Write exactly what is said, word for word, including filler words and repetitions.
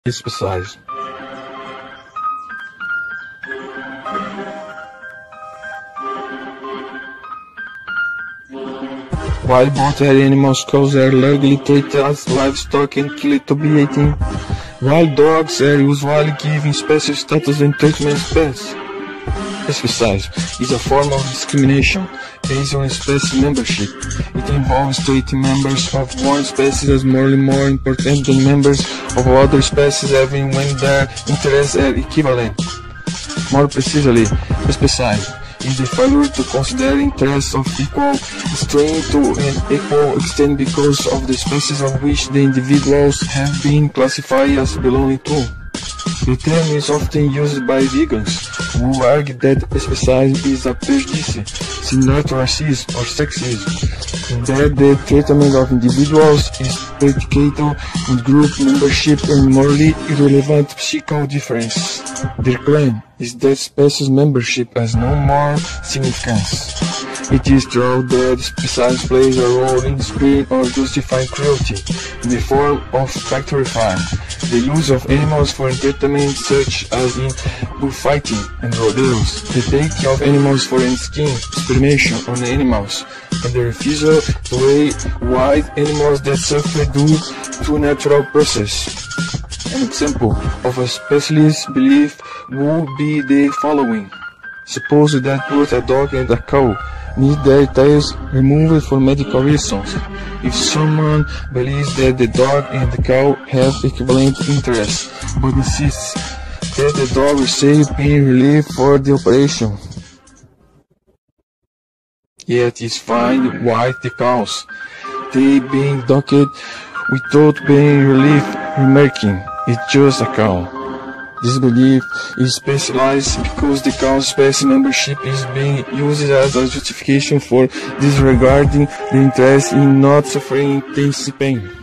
Exercise. While both animals cows are largely treated as livestock and killed to be eaten, wild dogs are usually given special status and treatment species. Exercise is a form of discrimination based on species membership. It involves treating members of one species as morally more important than members of other species, even when their interests are equivalent. More precisely, exercise is the failure to consider interests of equal strength to an equal extent because of the species of which the individuals have been classified as belonging to. The term is often used by vegans, who argue that exercise is a prejudice, similar to racism or sexism, and that the treatment of individuals is predicated on group membership and morally irrelevant psychical difference. Their claim is that species membership has no more significance. It is true that species plays a role in discriminating or justifying cruelty in the form of factory farm, the use of animals for entertainment such as in bullfighting and rodeos, the taking of animals for skin experimentation on animals, and the refusal to weigh wild animals that suffer due to natural process. An example of a specialist belief would be the following. Suppose that both a dog and a cow need their tails removed for medical reasons. If someone believes that the dog and the cow have equivalent interests, but insists that the dog receive pain relief for the operation, yet is fined while the cows, they being docked without pain relief, remarking, "It's just a cow." This belief is specialized because the cow species membership is being used as a justification for disregarding the interest in not suffering intense pain.